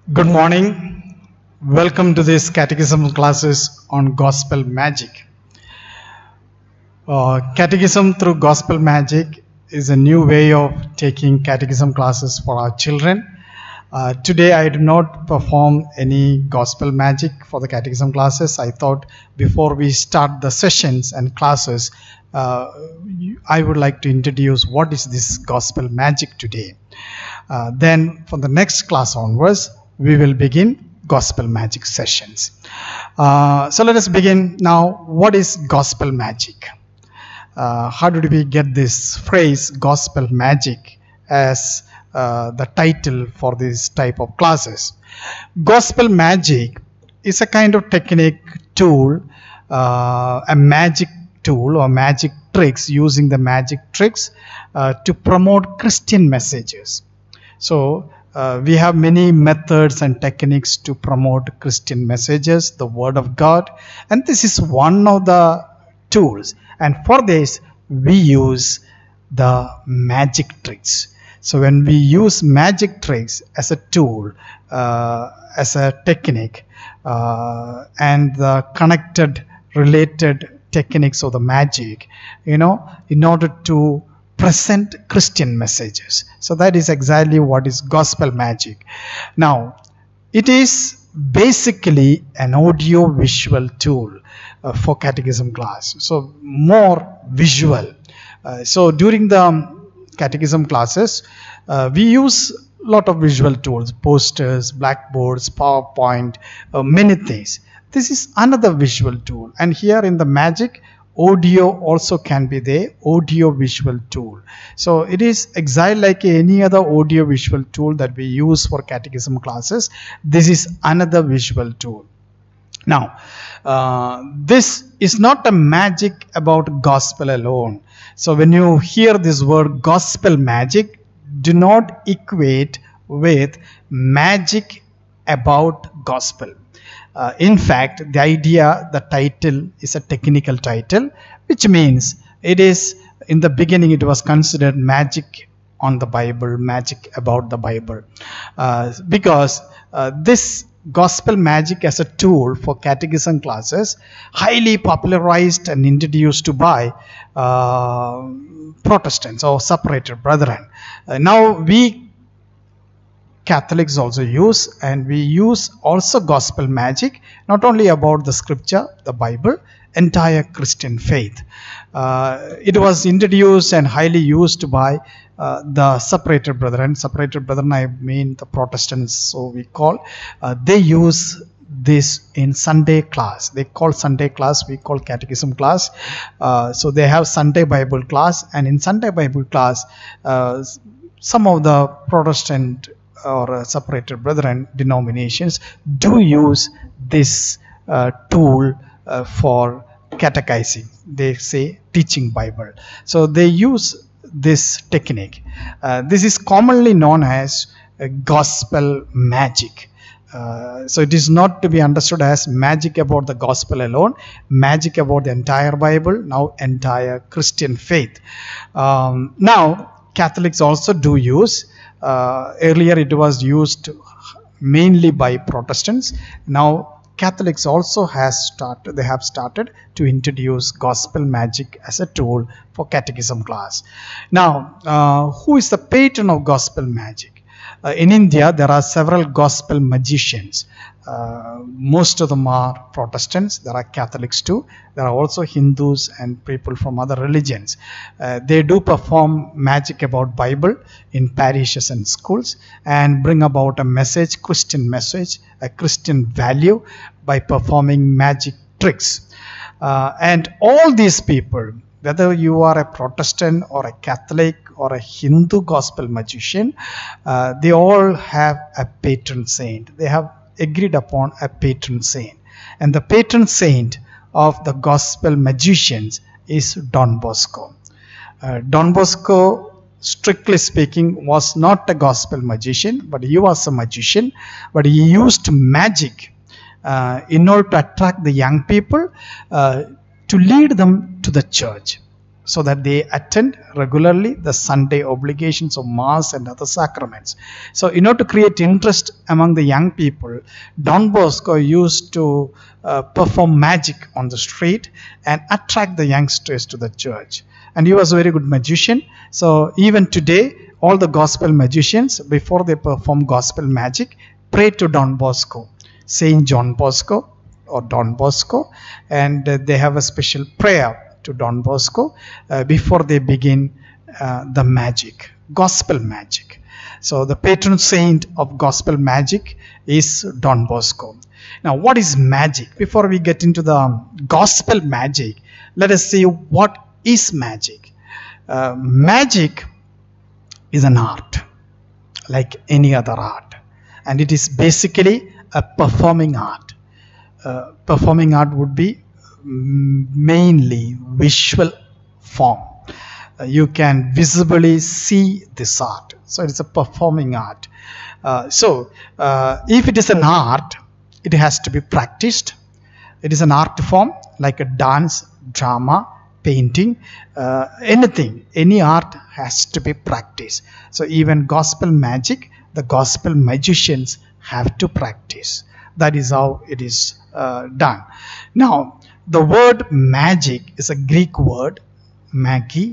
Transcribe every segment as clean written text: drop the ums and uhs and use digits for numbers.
Good morning. Welcome to this catechism classes on gospel magic. Catechism through gospel magic is a new way of taking catechism classes for our children. Today I do not perform any gospel magic for the catechism classes. I thought before we start the sessions and classes, I would like to introduce what is this gospel magic today. Then from the next class onwards, we will begin gospel magic sessions. So let us begin now. What is gospel magic? How did we get this phrase gospel magic as the title for this type of classes? Gospel magic is a kind of technique tool, a magic tool or magic tricks, using the magic tricks to promote Christian messages. So we have many methods and techniques to promote Christian messages, the Word of God, and this is one of the tools. And for this, we use the magic tricks. So when we use magic tricks as a tool, as a technique, and the connected, related techniques of the magic, in order to present Christian messages. So that is exactly what is gospel magic. Now, it is basically an audio-visual tool for catechism class. So more visual. So during the catechism classes, we use a lot of visual tools, posters, blackboards, PowerPoint, many things. This is another visual tool. And here in the magic, audio also can be the audio visual tool. So it is exactly like any other audio visual tool that we use for catechism classes. This is another visual tool. Now, this is not a magic about gospel alone. So when you hear this word gospel magic, do not equate with magic about gospel. In fact, the idea, the title is a technical title, which means it is, in the beginning, it was considered magic on the Bible, magic about the Bible. Because this gospel magic as a tool for catechism classes, highly popularized and introduced by Protestants or separated brethren. Now we Catholics also use, and we use also gospel magic, not only about the scripture, the Bible, entire Christian faith. It was introduced and highly used by the separated brethren. Separated brethren, I mean the Protestants, so we call. They use this in Sunday class. They call Sunday class, we call catechism class. So they have Sunday Bible class, and in Sunday Bible class, some of the Protestant or separated brethren denominations do use this tool for catechizing. They say teaching Bible. So they use this technique. This is commonly known as gospel magic. So it is not to be understood as magic about the gospel alone, magic about the entire Bible, now entire Christian faith. Now Catholics also do use. Earlier it was used mainly by Protestants. Now Catholics also have started to introduce gospel magic as a tool for catechism class. Now, who is the patron of gospel magic? In India, there are several gospel magicians. Most of them are Protestants. There are Catholics too. There are also Hindus and people from other religions. They do perform magic about Bible in parishes and schools and bring about a message, Christian message, a Christian value by performing magic tricks. And all these people, whether you are a Protestant or a Catholic or a Hindu gospel magician, they all have a patron saint. They have agreed upon a patron saint. And the patron saint of the gospel magicians is Don Bosco. Don Bosco, strictly speaking, was not a gospel magician, but he was a magician. But he used magic in order to attract the young people, to lead them to the church. so that they attend regularly the Sunday obligations of Mass and other sacraments. So in order to create interest among the young people, Don Bosco used to perform magic on the street and attract the youngsters to the church. And he was a very good magician. So even today, all the gospel magicians, before they perform gospel magic, pray to Don Bosco, Saint John Bosco or Don Bosco, and they have a special prayer to Don Bosco before they begin the magic, gospel magic. So the patron saint of gospel magic is Don Bosco. Now, what is magic? Before we get into the gospel magic, let us see what is magic. Magic is an art like any other art, and it is basically a performing art. Performing art would be mainly visual form. You can visibly see this art, so it's a performing art. If it is an art, it has to be practiced. It is an art form like a dance, drama, painting, anything. Any art has to be practiced. So even gospel magic, the gospel magicians have to practice. That is how it is done. Now, the word magic is a Greek word, magi,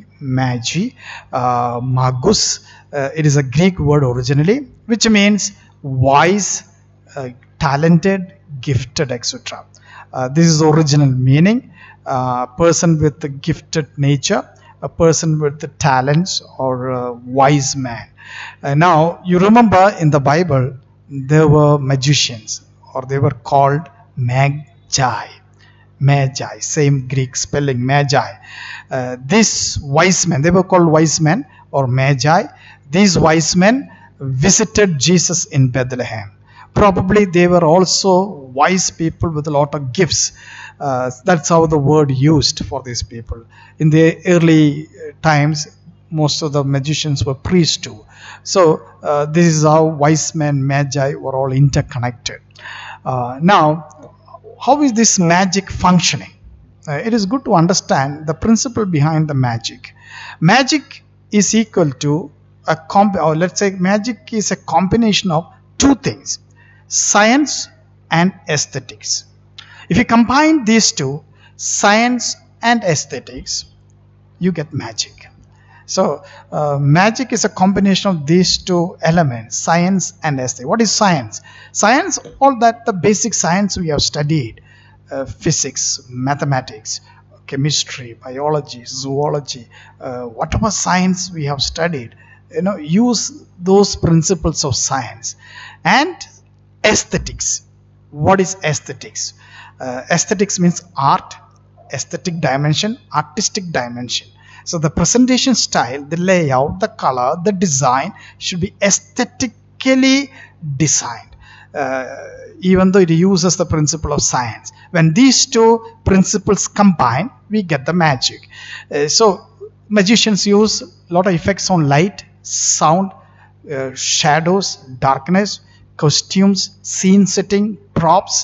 magus. It is a Greek word originally, which means wise, talented, gifted, etc. This is original meaning. A person with a gifted nature, a person with the talents, or a wise man. Now, you remember in the Bible, there were magicians, or they were called magi. Magi, same Greek spelling, magi. These wise men, they were called wise men or magi. These wise men visited Jesus in Bethlehem. Probably they were also wise people with a lot of gifts. That's how the word used for these people. In the early times, most of the magicians were priests too. So this is how wise men, magi were all interconnected. Now, how is this magic functioning? It is good to understand the principle behind the magic. Magic is equal to magic is a combination of two things: science and aesthetics. If you combine these two, science and aesthetics, you get magic. So magic is a combination of these two elements, science and aesthetics. What is science? Science, all that the basic science we have studied, physics, mathematics, chemistry, biology, zoology, whatever science we have studied, use those principles of science. And aesthetics. What is aesthetics? Aesthetics means art, aesthetic dimension, artistic dimension. So the presentation style, the layout, the color, the design should be aesthetically designed, even though it uses the principle of science. When these two principles combine, we get the magic. So magicians use a lot of effects on light, sound, shadows, darkness, costumes, scene setting, props,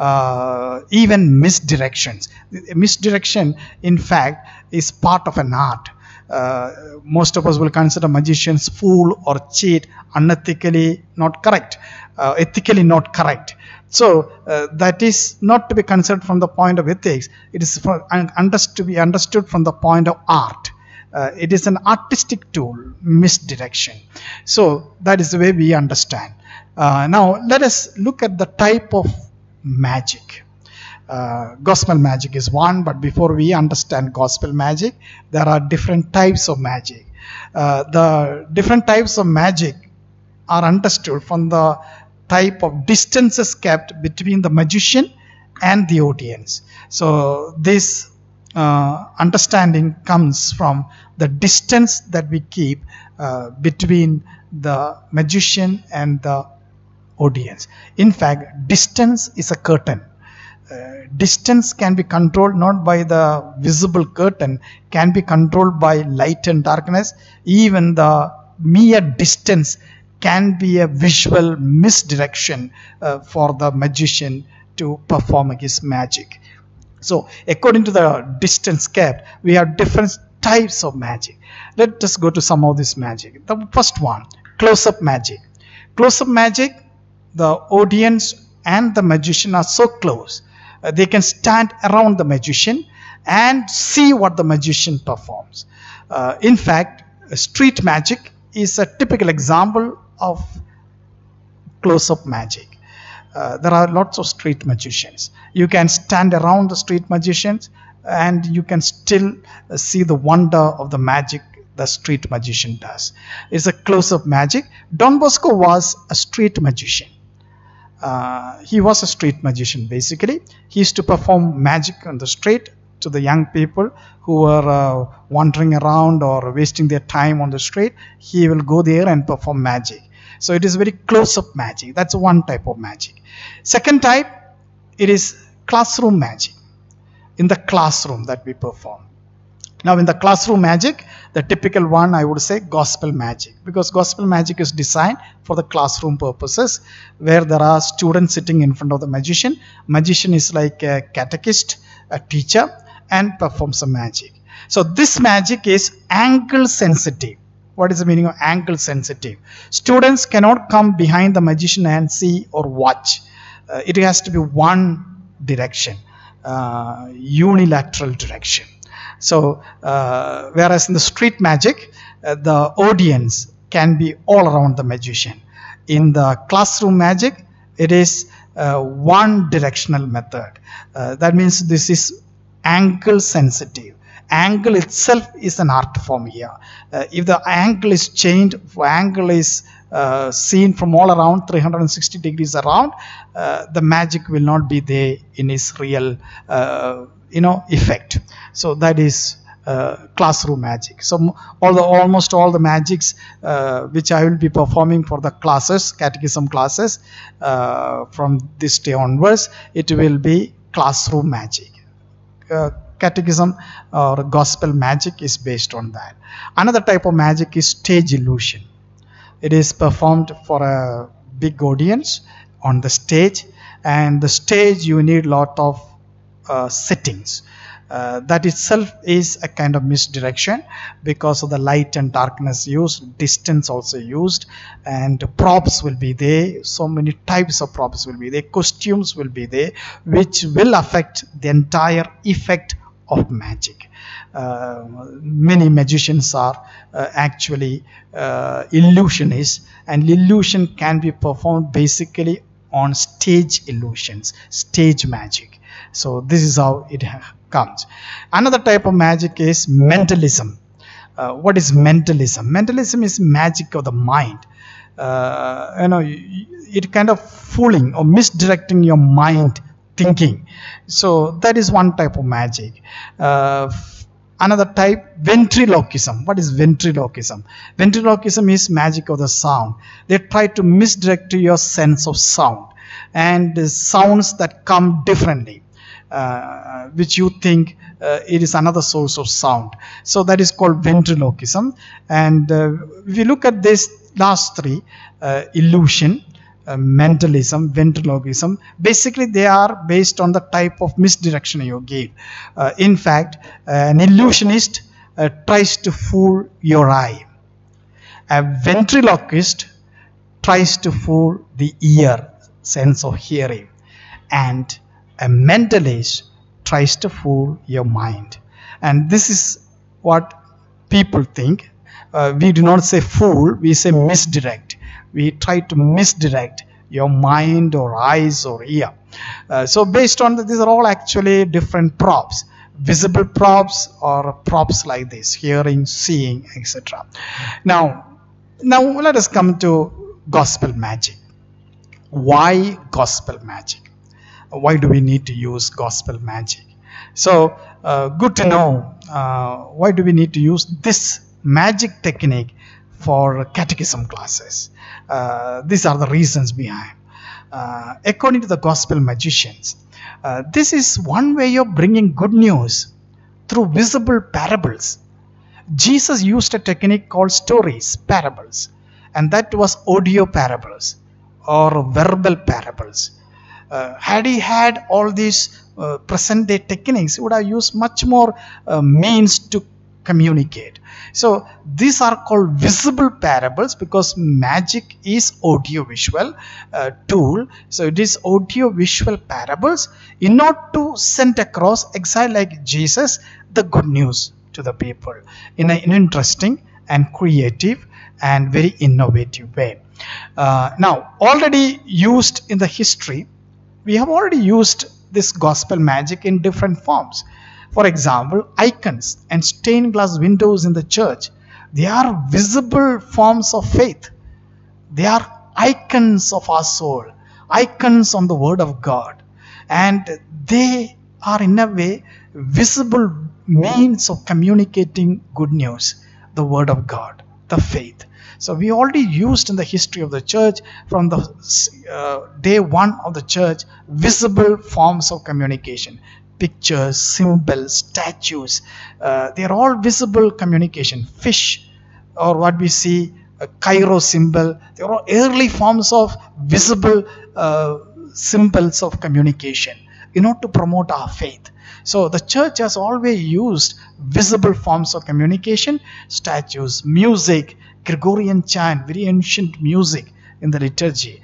even misdirections. Misdirection, in fact, is part of an art. Most of us will consider magicians fool or cheat, unethically not correct, ethically not correct. So that is not to be considered from the point of ethics. It is to be understood from the point of art. It is an artistic tool, misdirection. So that is the way we understand. Now let us look at the type of magic. Gospel magic is one, but before we understand gospel magic, there are different types of magic. The different types of magic are understood from the type of distances kept between the magician and the audience. So this understanding comes from the distance that we keep between the magician and the audience. In fact, distance is a curtain. Distance can be controlled not by the visible curtain, can be controlled by light and darkness. Even the mere distance can be a visual misdirection for the magician to perform his magic. So according to the distance kept, we have different types of magic. Let us go to some of this magic. The first one, close-up magic. Close-up magic, the audience and the magician are so close. They can stand around the magician and see what the magician performs. In fact, street magic is a typical example of close-up magic. There are lots of street magicians. You can stand around the street magicians and you can still see the wonder of the magic the street magician does. It's a close-up magic. Don Bosco was a street magician. He was a street magician basically. He used to perform magic on the street to the young people who were wandering around or wasting their time on the street. He will go there and perform magic. So it is very close-up magic. That's one type of magic. Second type, it is classroom magic. In the classroom that we perform. Now in the classroom magic, the typical one I would say gospel magic, because gospel magic is designed for the classroom purposes, where there are students sitting in front of the magician. Magician is like a catechist, a teacher, and performs some magic. So this magic is angle sensitive. What is the meaning of angle sensitive? Students cannot come behind the magician and see or watch. It has to be one direction, unilateral direction. So whereas in the street magic, the audience can be all around the magician. In the classroom magic, it is one directional method. That means this is angle sensitive. Angle itself is an art form here. If the angle is changed, if angle is seen from all around 360 degrees around, the magic will not be there in its real effect. So that is classroom magic. So almost all the magics which I will be performing for the classes, catechism classes, from this day onwards, it will be classroom magic. Catechism or gospel magic is based on that. Another type of magic is stage illusion. It is performed for a big audience on the stage, and the stage you need lot of settings. That itself is a kind of misdirection because of the light and darkness used, distance also used, and props will be there. So many types of props will be there, costumes will be there, which will affect the entire effect of magic. Many magicians are actually illusionists, and illusion can be performed basically on stage illusions, stage magic. So this is how it comes. Another type of magic is mentalism. What is mentalism? Mentalism is magic of the mind. It kind of fooling or misdirecting your mind thinking. So that is one type of magic. Another type, ventriloquism. What is ventriloquism? Ventriloquism is magic of the sound. They try to misdirect your sense of sound, and sounds that come differently, which you think it is another source of sound. So that is called ventriloquism. And if you look at this last three, illusion, mentalism, ventriloquism, basically they are based on the type of misdirection you give. In fact, an illusionist tries to fool your eye. A ventriloquist tries to fool the ear, sense of hearing. And a mentalist tries to fool your mind. And this is what people think. We do not say fool, we say misdirect. We try to misdirect your mind or eyes or ear. So based on that, these are all actually different props, visible props or props like this, hearing, seeing, etc. Now let us come to gospel magic. Why gospel magic? Why do we need to use gospel magic? So good to know why do we need to use this magic technique for catechism classes. These are the reasons behind. According to the gospel magicians, this is one way of bringing good news through visible parables. Jesus used a technique called stories, parables, and that was audio parables or verbal parables. Had he all these present day techniques, he would have used much more means to communicate. So these are called visible parables because magic is audio visual tool. So it is audio visual parables in order to send across exactly like Jesus the good news to the people in an interesting and creative and very innovative way. Now already used in the history, we have already used this gospel magic in different forms. For example, icons and stained glass windows in the church, they are visible forms of faith. They are icons of our soul, icons on the word of God, and they are in a way visible means of communicating good news, the word of God, the faith. So we already used in the history of the church from the day one of the church visible forms of communication. Pictures, symbols, statues, they are all visible communication. Fish, or what we see, a Cairo symbol, they are all early forms of visible symbols of communication in order to promote our faith. So the church has always used visible forms of communication, statues, music, Gregorian chant, very ancient music in the liturgy.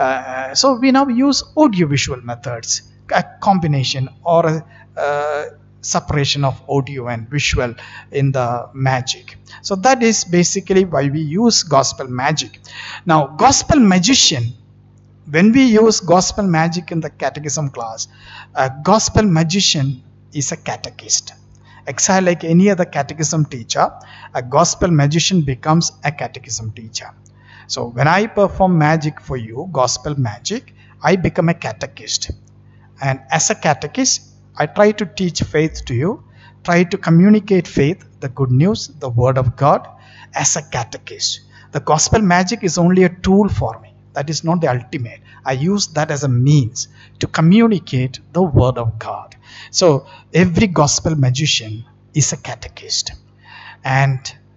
So we now use audiovisual methods, a combination or a separation of audio and visual in the magic. So that is basically why we use gospel magic. Now gospel magician, when we use gospel magic in the catechism class, a gospel magician is a catechist. Exactly like any other catechism teacher, a gospel magician becomes a catechism teacher. So when I perform magic for you, gospel magic, I become a catechist. And as a catechist, I try to teach faith to you, try to communicate faith, the good news, the word of God as a catechist. The gospel magic is only a tool for me. That is not the ultimate. I use that as a means to communicate the word of God. So every gospel magician is a catechist. And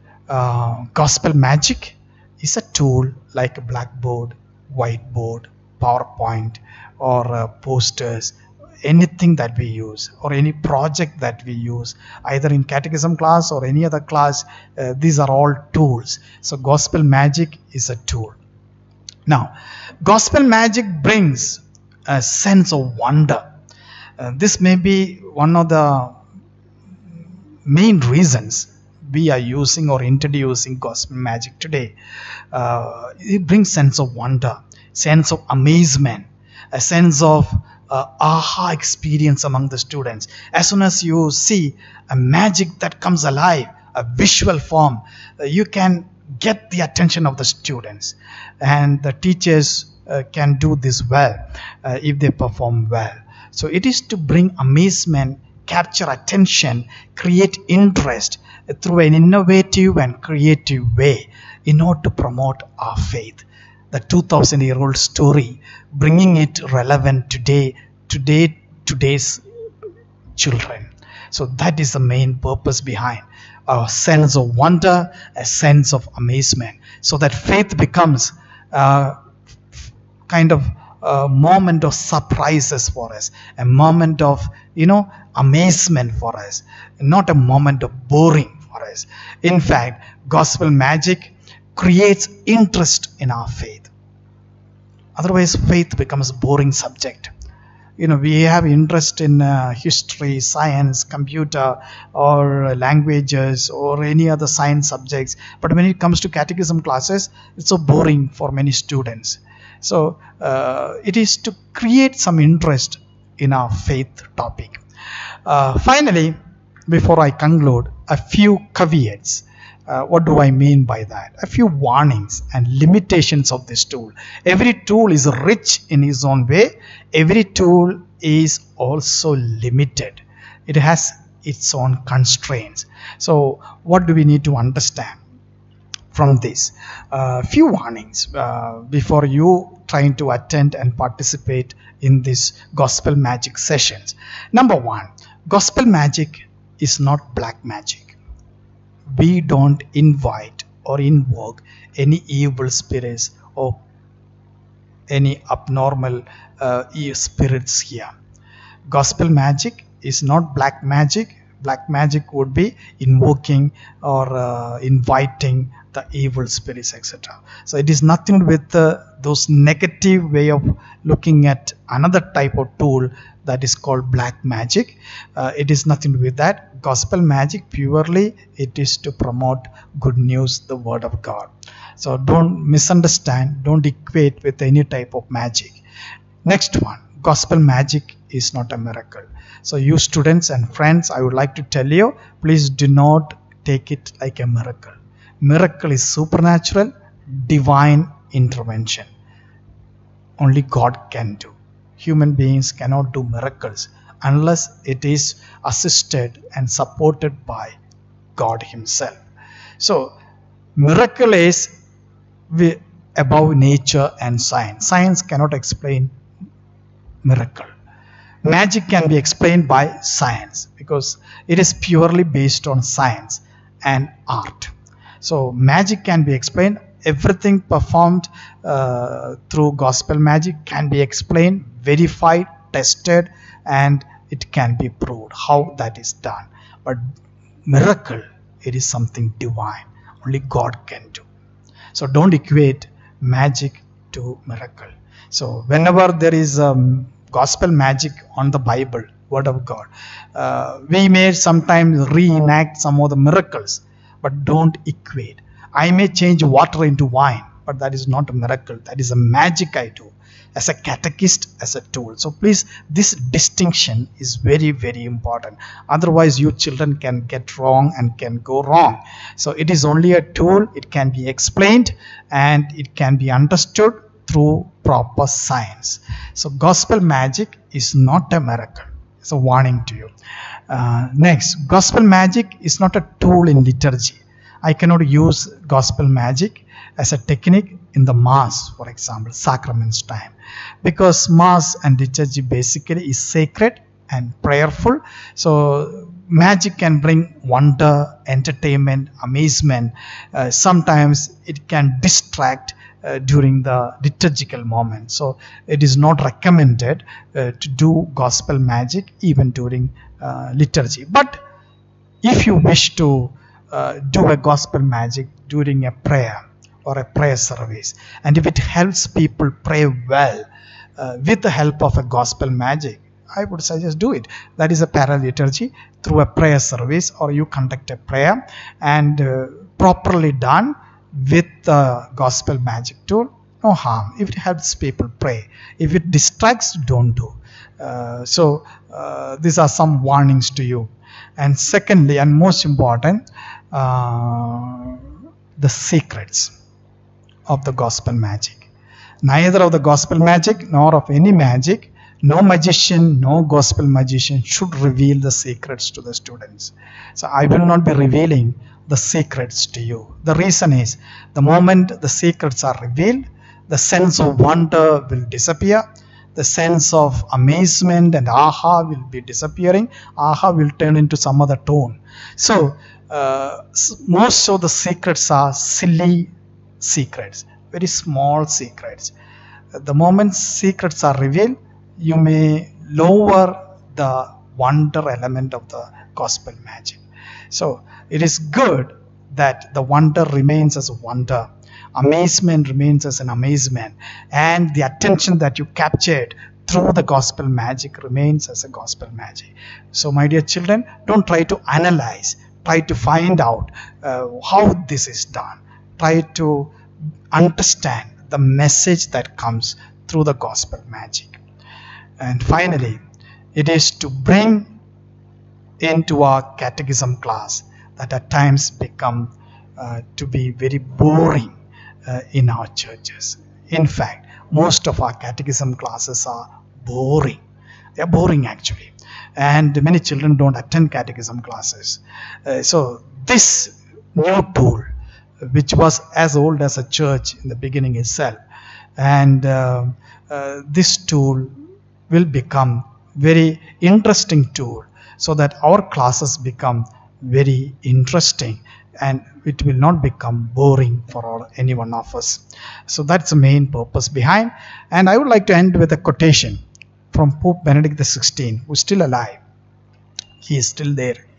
gospel magic is a tool like a blackboard, whiteboard, PowerPoint, or posters, anything that we use, or any project that we use, either in catechism class or any other class. These are all tools. So gospel magic is a tool. Now, gospel magic brings a sense of wonder. This may be one of the main reasons we are using or introducing gospel magic today. It brings sense of wonder, sense of amazement, a sense of aha experience among the students. As soon as you see a magic that comes alive, a visual form, you can get the attention of the students, and the teachers can do this well if they perform well. So it is to bring amazement, capture attention, create interest through an innovative and creative way in order to promote our faith. The 2,000-year-old story, bringing it relevant today's children. So that is the main purpose behind a sense of wonder, a sense of amazement, so that faith becomes a kind of a moment of surprises for us, a moment of amazement for us, not a moment of boring for us. In fact, gospel magic creates interest in our faith. Otherwise, faith becomes a boring subject. We have interest in history, science, computer, or languages, or any other science subjects. But when it comes to catechism classes, it's so boring for many students. So it is to create some interest in our faith topic. Finally, before I conclude, a few caveats. What do I mean by that? A few warnings and limitations of this tool. Every tool is rich in its own way. Every tool is also limited. It has its own constraints. So what do we need to understand from this? Few warnings before you trying to attend and participate in this gospel magic sessions. Number one, gospel magic is not black magic. We don't invite or invoke any evil spirits or any abnormal spirits here. Gospel magic is not black magic. Black magic would be invoking or inviting the evil spirits, etc. So it is nothing with those negative way of looking at another type of tool that is called black magic. It is nothing with that. Gospel magic purely it is to promote good news, the word of God. So don't misunderstand, don't equate with any type of magic. Next one, gospel magic is not a miracle. So you students and friends, I would like to tell you, please do not take it like a miracle. Miracle is supernatural, divine intervention. Only God can do. Human beings cannot do miracles unless it is assisted and supported by God himself. So miracle is above nature and science. Science cannot explain miracle. Magic can be explained by science because it is purely based on science and art. So magic can be explained. Everything performed through gospel magic can be explained, verified, tested, and it can be proved how that is done. But miracle, it is something divine. Only God can do. So don't equate magic to miracle. So whenever there is gospel magic on the Bible, word of God, we may sometimes reenact some of the miracles, but don't equate. I may change water into wine, but that is not a miracle. That is a magic I do as a catechist, as a tool. So please, this distinction is very, very important. Otherwise, you children can get wrong and can go wrong. So it is only a tool. It can be explained and it can be understood through proper science. So gospel magic is not a miracle. It's a warning to you. Next, gospel magic is not a tool in liturgy. I cannot use gospel magic as a technique in the Mass, for example, sacraments time, because Mass and liturgy basically is sacred and prayerful. So magic can bring wonder, entertainment, amazement. Sometimes it can distract during the liturgical moment. So it is not recommended to do gospel magic even during liturgy. But if you wish to do a gospel magic during a prayer or a prayer service, and if it helps people pray well with the help of a gospel magic, I would suggest do it. That is a paraliturgy through a prayer service, or you conduct a prayer and properly done with the gospel magic tool, no harm. If it helps people pray, if it distracts, don't do. These are some warnings to you. And secondly, and most important, the secrets of the gospel magic. Neither of the gospel magic nor of any magic, no magician, no gospel magician should reveal the secrets to the students. So I will not be revealing the secrets to you. The reason is, the moment the secrets are revealed, the sense of wonder will disappear. The sense of amazement and aha will be disappearing. Aha will turn into some other tone. So most of the secrets are silly secrets, very small secrets. The moment secrets are revealed, you may lower the wonder element of the gospel magic. So it is good that the wonder remains as a wonder, amazement remains as an amazement, and the attention that you captured through the gospel magic remains as a gospel magic. So my dear children, don't try to analyze, try to find out how this is done. Try to understand the message that comes through the gospel magic. And finally, it is to bring into our catechism class that at times become to be very boring in our churches. In fact, most of our catechism classes are boring. They are boring actually. And many children don't attend catechism classes. So this new tool, which was as old as a church in the beginning itself, and this tool will become very interesting tool, so that our classes become very interesting and it will not become boring for any one of us. So that's the main purpose behind. And I would like to end with a quotation from Pope Benedict XVI, who is still alive. He is still there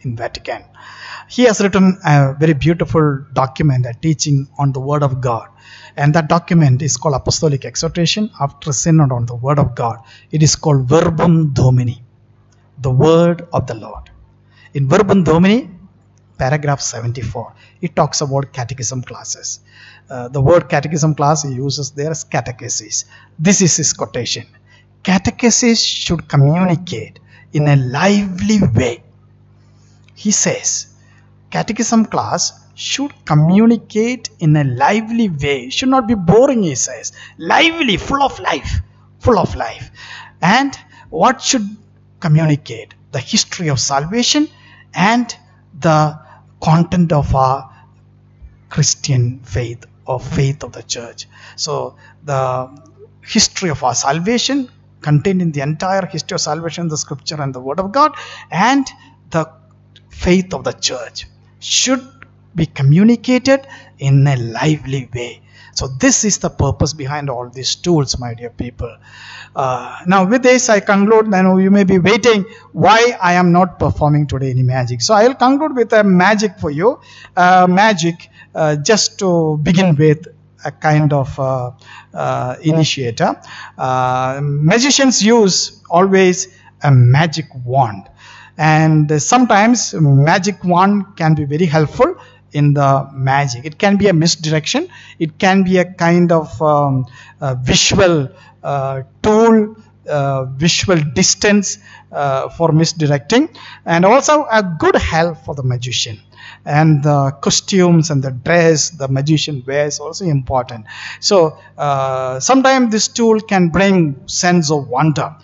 in Vatican. He has written a very beautiful document, a teaching on the Word of God. And that document is called Apostolic Exhortation after Synod on the Word of God. It is called Verbum Domini, the Word of the Lord. In Verbum Domini, paragraph 74, it talks about catechism classes. The word catechism class he uses there as catechesis. This is his quotation. Catechesis should communicate in a lively way. He says, catechism class should communicate in a lively way. It should not be boring, he says. Lively, full of life. Full of life. And what should communicate? The history of salvation and the content of our Christian faith or faith of the church. So the history of our salvation contained in the entire history of salvation, the scripture and the Word of God, and the faith of the church should be communicated in a lively way. So this is the purpose behind all these tools, my dear people. Now with this I conclude. Now you may be waiting why I am not performing today any magic. So I will conclude with a magic for you. Magic just to begin with, a kind of initiator. Magicians use always a magic wand. And sometimes magic wand can be very helpful in the magic. It can be a misdirection. It can be a kind of visual tool, visual distance for misdirecting, and also a good help for the magician. And the costumes and the dress the magician wears also important. So sometimes this tool can bring sense of wonder.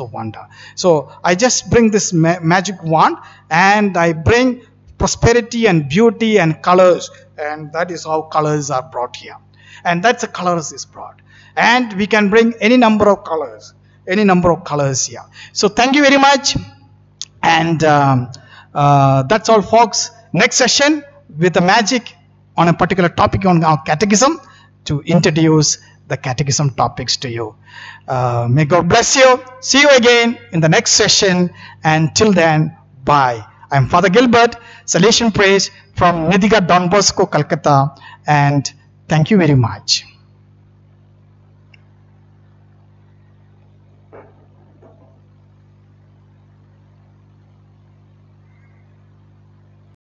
So I just bring this magic wand, and I bring prosperity and beauty and colors, and that is how colors are brought here, and that's the colors is brought, and we can bring any number of colors here. So thank you very much, and that's all, folks. Next session with the magic on a particular topic on our catechism, to introduce the catechism topics to you. May God bless you. See you again in the next session, and till then, bye. I am Father Gilbert, Salesian Priest from Nidhigat Don Bosco, Calcutta, and thank you very much.